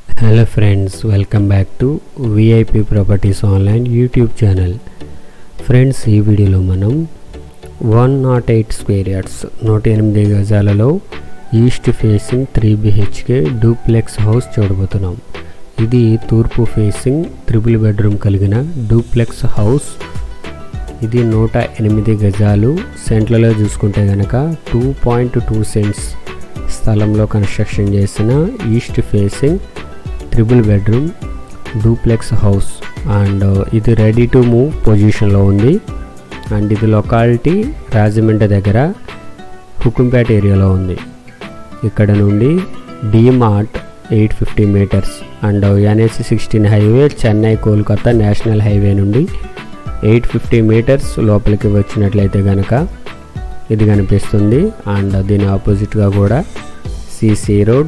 Hello friends, welcome back to VIP Properties Online YouTube channel. Friends, ఈ వీడియోలో మనం 108 square yards 108 గజాలలో east facing 3 BHK duplex house చూడబోతున్నాం. ఇది తూర్పు ఫేసింగ్ ట్రిపుల్ బెడ్రూమ్ కలిగిన డూప్లెక్స్ హౌస్. ఇది 108 గజాలు. సెంట్లలో చూసుకుంటే గనక 2.2 సెంట్స్ స్థలంలో కన్స్ట్రక్షన్ చేసిన east facing triple bedroom duplex house and ఇది రెడీ టు మూవ్ పొజిషన్లో ఉంది. అండ్ ఇది లొకాలిటీ రాజమండ్రి దగ్గర హుకుంపేట ఏరియాలో ఉంది. ఇక్కడ నుండి DMart 850 metres and NH 16 highway Chennai Kolkata national highway నుండి 850 మీటర్స్ లోపలికి వచ్చినట్లయితే కనుక ఇది కనిపిస్తుంది. అండ్ దీని ఆపోజిట్గా కూడా సిసి రోడ్.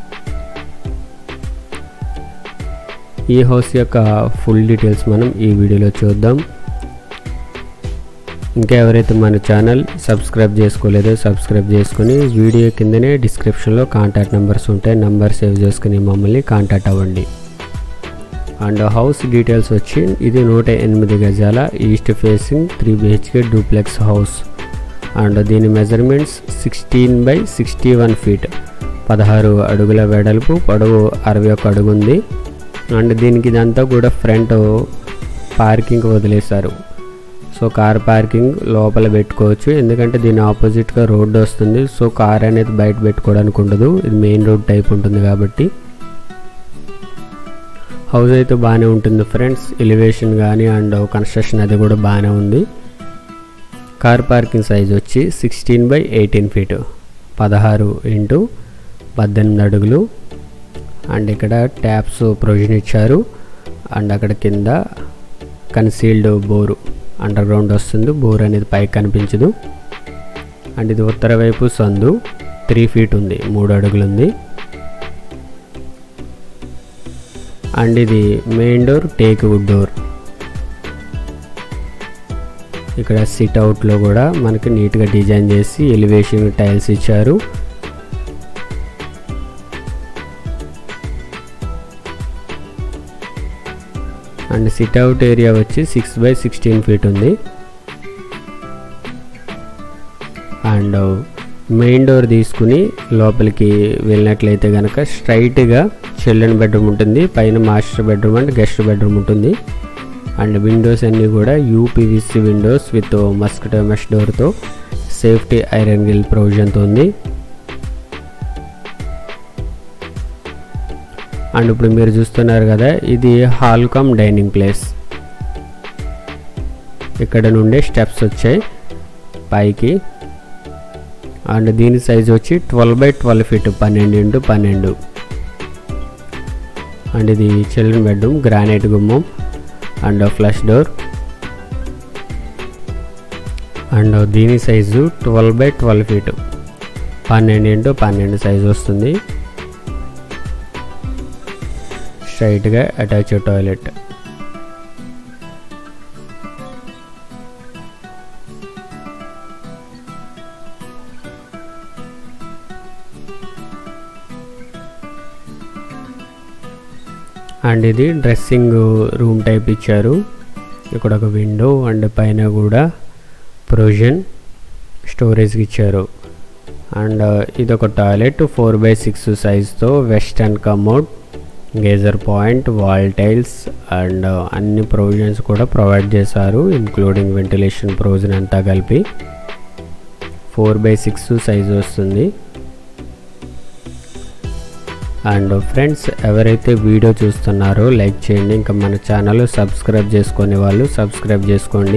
ఈ హౌస్ యొక్క ఫుల్ డీటెయిల్స్ మనం ఈ వీడియోలో చూద్దాం. ఇంకా ఎవరైతే మన ఛానల్ సబ్స్క్రైబ్ చేసుకోలేదో సబ్స్క్రైబ్ చేసుకుని వీడియో కిందనే డిస్క్రిప్షన్లో కాంటాక్ట్ నెంబర్స్ ఉంటాయి, నెంబర్ సేవ్ చేసుకుని మమ్మల్ని కాంటాక్ట్ అవ్వండి. అండ్ హౌస్ డీటెయిల్స్ వచ్చి ఇది 108 గజాల east facing 3 BHK duplex house. And దీని మెజర్మెంట్స్ 16/61 ఫీట్, 16 అడుగుల వెడల్పు, పొడవు 61 అడుగు ఉంది. అండ్ దీనికి ఇదంతా కూడా ఫ్రంట్ పార్కింగ్ వదిలేశారు. సో కార్ పార్కింగ్ లోపల పెట్టుకోవచ్చు, ఎందుకంటే దీని ఆపోజిట్గా రోడ్డు వస్తుంది. సో కార్ అనేది బయట పెట్టుకోవడానికి ఉండదు, ఇది మెయిన్ రోడ్ టైప్ ఉంటుంది కాబట్టి. హౌస్ అయితే బాగానే ఉంటుంది ఫ్రెండ్స్, ఎలివేషన్ కానీ అండ్ కన్స్ట్రక్షన్ అది కూడా బాగానే ఉంది. కార్ పార్కింగ్ సైజ్ వచ్చి 16/18 ఫీట్, 16 × 18 అడుగులు. అండ్ ఇక్కడ ట్యాప్స్ ప్రొవిజన్ ఇచ్చారు. అండ్ అక్కడ కింద కన్సీల్డ్ బోరు అండర్ గ్రౌండ్ వస్తుంది, బోర్ అనేది పైకి కనిపించదు. అండ్ ఇది ఉత్తర వైపు సందు 3 ఫీట్ ఉంది, 3 అడుగులు ఉంది. అండ్ ఇది main door teak wood door. ఇక్కడ సిట్ అవుట్లో కూడా మనకి నీట్గా డిజైన్ చేసి ఎలివేషన్ టైల్స్ ఇచ్చారు. అండ్ సిట్ అవుట్ ఏరియా వచ్చి 6/16 ఫీట్ ఉంది. అండ్ మెయిన్ డోర్ తీసుకుని లోపలికి వెళ్ళినట్లయితే కనుక స్ట్రైట్గా చిల్డ్రన్ బెడ్రూమ్ ఉంటుంది, పైన master bedroom and guest bedroom ఉంటుంది. అండ్ విండోస్ అన్నీ కూడా UPVC windows with mosquito mesh డోర్తో సేఫ్టీ ఐరన్ గ్రిల్ ప్రొవిజన్తో ఉంది. అండ్ ఇప్పుడు మీరు చూస్తున్నారు కదా, ఇది హాల్ కమ్ డైనింగ్ ప్లేస్. ఇక్కడ నుండే స్టెప్స్ వచ్చాయి పైకి. అండ్ దీని సైజ్ వచ్చి 12/12 ఫీట్, 12 × 12. అండ్ ఇది చిల్డ్రన్ బెడ్రూమ్, గ్రానైట్ గుమ్మం అండ్ ఫ్లష్ డోర్. అండ్ దీని సైజు 12/12 ఫీట్, 12 × 12 సైజు వస్తుంది. స్ట్రైట్గా అటాచ్ టాయిలెట్. అండ్ ఇది డ్రెస్సింగ్ రూమ్ టైప్ ఇచ్చారు. ఇక్కడ ఒక విండో అండ్ పైన కూడా ప్రొవిజన్ స్టోరేజ్కి ఇచ్చారు. అండ్ ఇది ఒక టాయిలెట్ 4/6 సైజ్తో, western commode, geyser point, wall tiles and అన్ని ప్రొవిజన్స్ కూడా ప్రొవైడ్ చేశారు, ఇంక్లూడింగ్ వెంటిలేషన్ ప్రొవిజన్ అంతా కలిపి. 4/6 సైజు వస్తుంది. అండ్ ఫ్రెండ్స్, ఎవరైతే వీడియో చూస్తున్నారో లైక్ చేయండి, ఇంకా మన ఛానల్ సబ్స్క్రైబ్ చేసుకునే వాళ్ళు సబ్స్క్రైబ్ చేసుకోండి.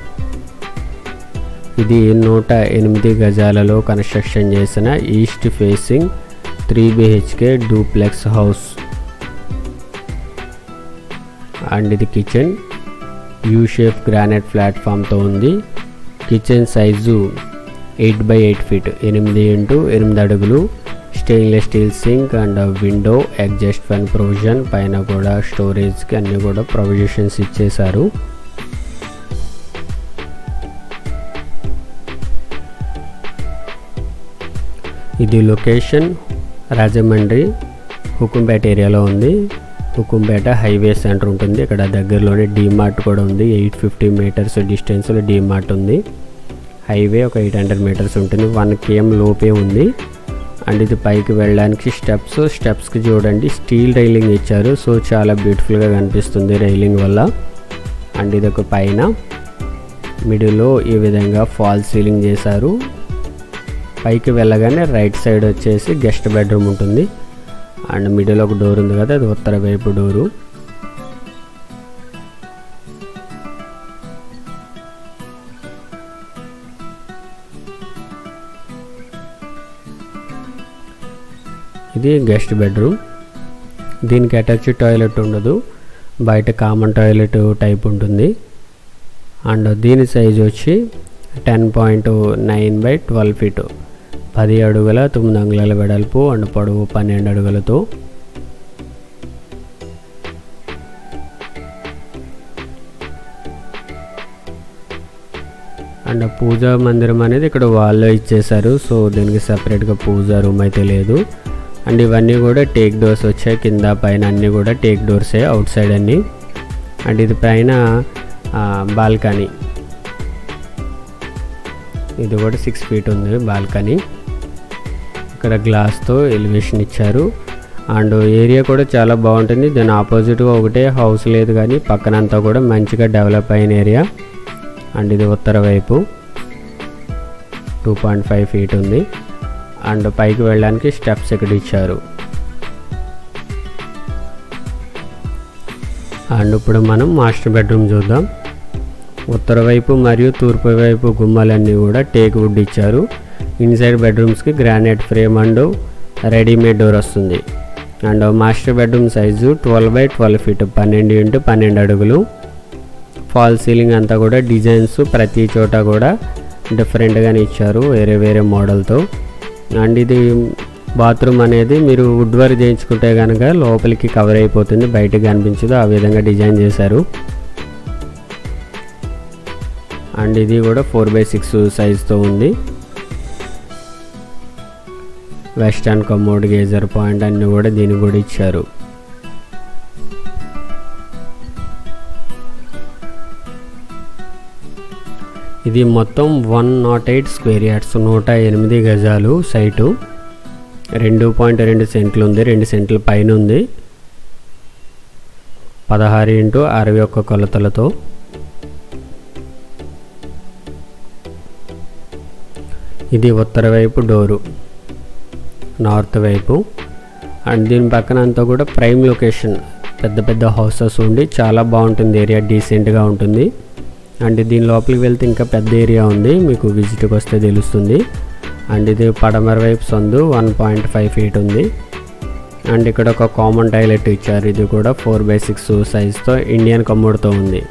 ఇది 108 గజాలలో కన్స్ట్రక్షన్ చేసిన east facing 3 BHK duplex house. And ఇది కిచెన్ యూ షేప్ గ్రానైట్ ప్లాట్ఫామ్తో ఉంది. కిచెన్ సైజు 8/8 ఫీట్, 8 × 8 అడుగులు. Stainless steel sink and window exhaust fan provision, పైన కూడా స్టోరేజ్కి అన్నీ కూడా ప్రొవిజన్స్ ఇచ్చేశారు. ఇది లొకేషన్ రాజమండ్రి హుకుంపేట ఏరియాలో ఉంది. హుకుంపేట హైవే సెంటర్ ఉంటుంది. ఇక్కడ దగ్గరలోనే డీమార్ట్ కూడా ఉంది. 850 మీటర్స్ డిస్టెన్స్లో డీమార్ట్ ఉంది. హైవే ఒక 800 మీటర్స్ ఉంటుంది. 1 km లోపే ఉంది. అండ్ ఇది పైకి వెళ్ళడానికి స్టెప్స్కి చూడండి స్టీల్ రైలింగ్ ఇచ్చారు. సో చాలా బ్యూటిఫుల్గా కనిపిస్తుంది రైలింగ్ వల్ల. అండ్ ఇది ఒక పైన మిడిల్లో ఈ విధంగా ఫాల్ సీలింగ్ చేశారు. పైకి వెళ్ళగానే రైట్ సైడ్ వచ్చేసి గెస్ట్ బెడ్రూమ్ ఉంటుంది. అండ్ మిడిల్ ఒక డోర్ ఉంది కదా, అది ఉత్తర వైపు డోరు. ఇది గెస్ట్ బెడ్రూమ్. దీనికి అటాచ్ టాయిలెట్ ఉండదు, బయట కామన్ టాయిలెట్ టైప్ ఉంటుంది. అండ్ దీని సైజ్ వచ్చి 10.9 by 12 feet, 10 అడుగుల 9 అంగుళాల వెడల్పు అండ్ పొడవు 12 అడుగులతో. అండ్ పూజా మందిరం అనేది ఇక్కడ వాల్లో ఇచ్చేసారు. సో దీనికి సపరేట్గా పూజా రూమ్ అయితే లేదు. అండ్ ఇవన్నీ కూడా టేక్ డోర్స్ వచ్చాయి. కింద పైన అన్నీ కూడా టేక్ డోర్సే అవుట్ సైడ్ అన్నీ. అండ్ ఇది పైన బాల్కనీ, ఇది కూడా 6 feet ఉంది బాల్కనీ. ఇక్కడ గ్లాస్తో ఎలివేషన్ ఇచ్చారు. అండ్ ఏరియా కూడా చాలా బాగుంటుంది. దాని ఆపోజిట్గా ఒకటే హౌస్ లేదు కానీ పక్కనంతా కూడా మంచిగా డెవలప్ అయిన ఏరియా. అండ్ ఇది ఉత్తర వైపు 2.5 feet ఉంది. అండ్ పైకి వెళ్ళడానికి స్టెప్స్ ఇక్కడ ఇచ్చారు. అండ్ ఇప్పుడు మనం మాస్టర్ బెడ్రూమ్ చూద్దాం. ఉత్తర వైపు మరియు తూర్పు వైపు గుమ్మాలన్నీ కూడా టేక్ వుడ్ ఇచ్చారు. ఇన్సైడ్ బెడ్రూమ్స్కి granite frame and readymade door వస్తుంది. And master bedroom size 12 by 12 feet, 12 x 12 అడుగులు. ఫాల్ సీలింగ్ అంతా కూడా డిజైన్స్ ప్రతి చోట కూడా డిఫరెంట్గానే ఇచ్చారు, వేరే వేరే మోడల్తో. అండ్ ఇది బాత్రూమ్ అనేది మీరు వుడ్ వర్క్ చేయించుకుంటే కనుక లోపలికి కవర్ అయిపోతుంది, బయటకు కనిపించదు, ఆ విధంగా డిజైన్ చేశారు. అండ్ ఇది కూడా 4x6 సైజ్తో ఉంది. వెస్టర్న్ కమోడ్, గేజర్ పాయింట్ అన్నీ కూడా దీన్ని కూడా ఇచ్చారు. ఇది మొత్తం 108 square yards, 108 గజాలు సైటు. 2.2 సెంట్లు ఉంది, 2 సెంట్ల పైన ఉంది. 16 x 61 కొలతలతో. ఇది ఉత్తర వైపు డోరు, నార్త్ వైపు. అండ్ దీని పక్కన అంతా కూడా ప్రైమ్ లొకేషన్, పెద్ద పెద్ద హౌసెస్ ఉండి చాలా బాగుంటుంది ఏరియా, డీసెంట్గా ఉంటుంది. అండ్ దీని లోపలికి వెళ్తే ఇంకా పెద్ద ఏరియా ఉంది, మీకు విజిట్కి వస్తే తెలుస్తుంది. అండ్ ఇది పడమర వైపు సందు 1.5 feet ఉంది. అండ్ ఇక్కడ ఒక కామన్ టాయిలెట్ ఇచ్చారు. ఇది కూడా 4x6 సైజ్తో ఇండియన్ కమోడ్తో ఉంది.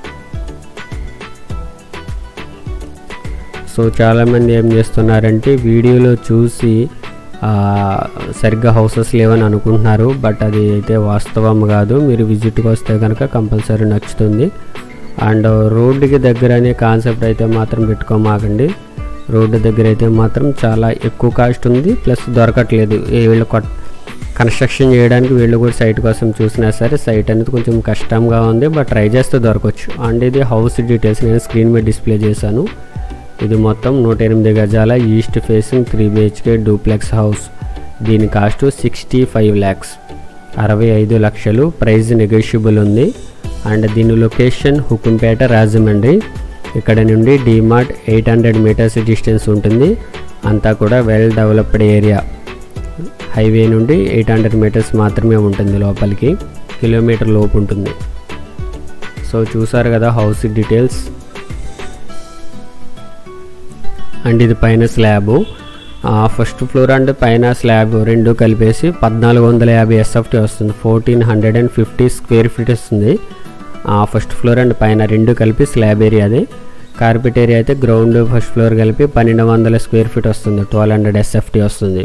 సో చాలామంది ఏం చేస్తున్నారంటే వీడియోలో చూసి సరిగ్గా హౌసెస్ లేవని అనుకుంటున్నారు, బట్ అది అయితే వాస్తవం కాదు. మీరు విజిట్కి వస్తే కనుక కంపల్సరీ నచ్చుతుంది. అండ్ రోడ్డుకి దగ్గర అనే కాన్సెప్ట్ అయితే మాత్రం పెట్టుకోమాకండి. రోడ్డు దగ్గర అయితే మాత్రం చాలా ఎక్కువ కాస్ట్ ఉంది, ప్లస్ దొరకట్లేదు. వీళ్ళు కన్స్ట్రక్షన్ చేయడానికి వీళ్ళు కూడా సైట్ కోసం చూసినా సరే సైట్ అనేది కొంచెం కష్టంగా ఉంది, బట్ ట్రై చేస్తే దొరకవచ్చు. అండ్ ఇది హౌస్ డీటెయిల్స్ నేను స్క్రీన్ మీద డిస్ప్లే చేశాను. ఇది మొత్తం 108 గజాల east facing 3 BHK duplex house. దీని కాస్ట్ 65 lakhs, 65 లక్షలు. ప్రైస్ నెగోషియబుల్ ఉంది. అండ్ దీని లొకేషన్ హుకుంపేట, రాజమండ్రి. ఇక్కడ నుండి డీమార్ట్ 800 meters డిస్టెన్స్ ఉంటుంది. అంతా కూడా వెల్ డెవలప్డ్ ఏరియా. హైవే నుండి 800 meters మాత్రమే ఉంటుంది, లోపలికి కిలోమీటర్ లోపు ఉంటుంది. సో చూసారు కదా హౌస్ డీటెయిల్స్. అండ్ ఇది పైన స్లాబు, ఫస్ట్ ఫ్లోర్ అండ్ పైన స్లాబ్ రెండు కలిపేసి 1450 SFT వస్తుంది. 1450 square feet వస్తుంది. ఫస్ట్ ఫ్లోర్ అండ్ పైన రెండు కలిపి స్లాబ్ ఏరియా అది. కార్పెట్ ఏరియా అయితే గ్రౌండ్ ఫస్ట్ ఫ్లోర్ కలిపి 1200 square feet వస్తుంది, 1200 SFT వస్తుంది.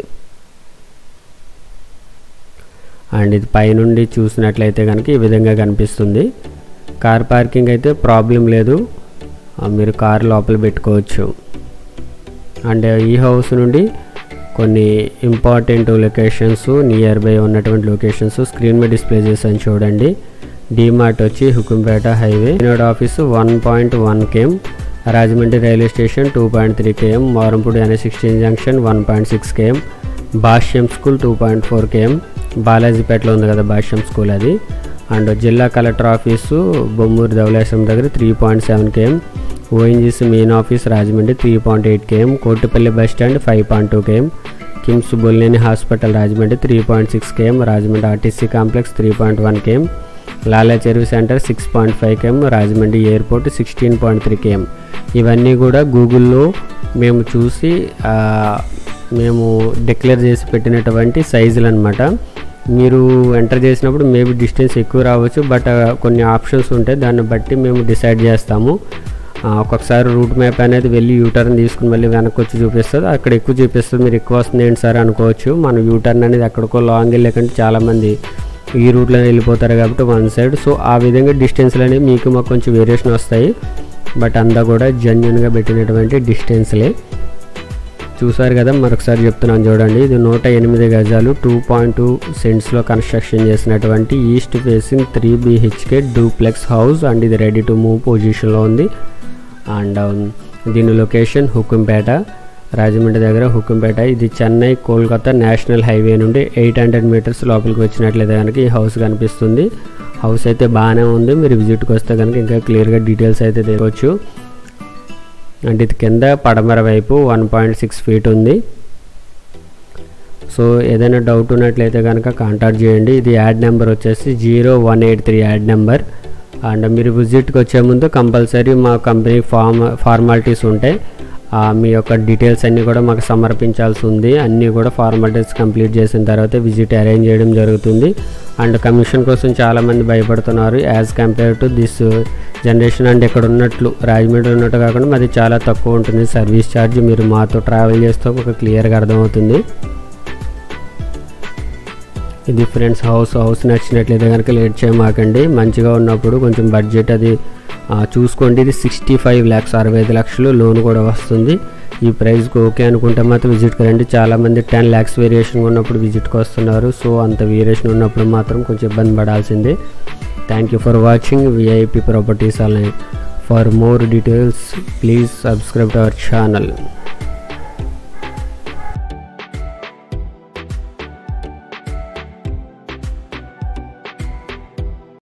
అండ్ ఇది పైనుండి చూసినట్లయితే కనుక ఈ విధంగా కనిపిస్తుంది. కార్ పార్కింగ్ అయితే ప్రాబ్లం లేదు, మీరు కార్ లోపల పెట్టుకోవచ్చు. అండ్ ఈ హౌస్ నుండి కొన్ని ఇంపార్టెంట్ లొకేషన్స్ నియర్ బై ఉన్నటువంటి లొకేషన్స్ స్క్రీన్ మీద డిస్ప్లే చేశాను చూడండి. డిమార్ట్ వచ్చి Hukumpeta highway, Eenadu office 1.1 km, Rajahmundry railway station 2.3 km, Marampudi NH16 junction 1.6 km, Bhashyam school 2.4 km, బాలాజీపేటలో ఉంది కదా భాష్యం స్కూల్ అది. అండ్ జిల్లా కలెక్టర్ ఆఫీసు బొమ్మూరు ధవళేశ్వరం దగ్గర 3.7 km, ONGC main office Rajahmundry 3.8 km, Kotipalli bus stand 5.2 km, KIMS Bolleni hospital Rajahmundry 3.6 km, Rajahmundry RTC complex 3.1 km, Lala Cheruvu centre 6.5 km, Rajahmundry airport 16.3 km. ఇవన్నీ కూడా గూగుల్లో మేము చూసి మేము డిక్లేర్ చేసి పెట్టినటువంటి సైజులు అనమాట. మీరు ఎంటర్ చేసినప్పుడు మేబీ డిస్టెన్స్ ఎక్కువ రావచ్చు, బట్ కొన్ని ఆప్షన్స్ ఉంటాయి, దాన్ని బట్టి మేము డిసైడ్ చేస్తాము. ఒక్కొక్కసారి రూట్ మ్యాప్ అనేది వెళ్ళి యూటర్న్ తీసుకుని మళ్ళీ వెనక్కి వచ్చి చూపిస్తుంది, అక్కడ ఎక్కువ చూపిస్తుంది, మీరు ఎక్కువ వస్తుంది ఏంటి సార్ అనుకోవచ్చు. మనం యూటర్న్ అనేది ఎక్కడికో లాంగ్ వెళ్ళకంటే చాలామంది ఈ రూట్లో వెళ్ళిపోతారు కాబట్టి వన్ సైడ్. సో ఆ విధంగా డిస్టెన్స్లు అనేవి మీకు మాకు కొంచెం వేరియేషన్ వస్తాయి, బట్ అంతా కూడా జెన్యున్గా పెట్టినటువంటి డిస్టెన్స్లే. చూసారు కదా, మరొకసారి చెప్తున్నాను చూడండి. ఇది 108 గజాలు 2.2 సెంట్స్లో కన్స్ట్రక్షన్ చేసినటువంటి east facing 3 BHK duplex house and ఇది రెడీ టు మూవ్ పొజిషన్లో ఉంది. అండ్ దీని లొకేషన్ హుకుంపేట, రాజమండ్రి దగ్గర హుకుంపేట. ఇది చెన్నై కోల్కతా నేషనల్ హైవే నుండి 800 మీటర్స్ లోపలికి వచ్చినట్లయితే కనుక ఈ హౌస్ కనిపిస్తుంది. హౌస్ అయితే బాగానే ఉంది, మీరు విజిట్కి వస్తే కనుక ఇంకా క్లియర్గా డీటెయిల్స్ అయితే తెలియవచ్చు. అంటే ఇది కింద పడమర వైపు 1.6 feet ఉంది. సో ఏదైనా డౌట్ ఉన్నట్లయితే కనుక కాంటాక్ట్ చేయండి. ఇది యాడ్ నెంబర్ వచ్చేసి 0183 యాడ్ నెంబర్. అండ్ మీరు విజిట్కి వచ్చే ముందు కంపల్సరీ మా కంపెనీ ఫార్మాలిటీస్ ఉంటాయి, మీ యొక్క డీటెయిల్స్ అన్నీ కూడా మాకు సమర్పించాల్సి ఉంది. అన్నీ కూడా ఫార్మాలిటీస్ కంప్లీట్ చేసిన తర్వాత విజిట్ అరేంజ్ చేయడం జరుగుతుంది. అండ్ కమిషన్ కోసం చాలామంది భయపడుతున్నారు as compare to this generation. And ఇక్కడ ఉన్నట్లు రాజమండ్రి ఉన్నట్టు కాకుండా మాది చాలా తక్కువ ఉంటుంది సర్వీస్ ఛార్జ్. మీరు మాతో ట్రావెల్ చేస్తే ఒక క్లియర్గా అర్థమవుతుంది. ఇది ఫ్రెండ్స్ హౌస్ నచ్చినట్లయితే కనుక లేట్ చేయమాకండి. మంచిగా ఉన్నప్పుడు కొంచెం బడ్జెట్ అది చూసుకోండి. ఇది 65 lakhs 65 లక్షలు లోన్ కూడా వస్తుంది. ఈ ప్రైస్కి ఓకే అనుకుంటే మాత్రం విజిట్కి రండి. చాలామంది 10 lakhs వేరియేషన్ ఉన్నప్పుడు విజిట్కి వస్తున్నారు. సో అంత వేరియేషన్ ఉన్నప్పుడు మాత్రం కొంచెం ఇబ్బంది పడాల్సిందే. Thank you for watching VIP properties online. For more details please subscribe to our channel.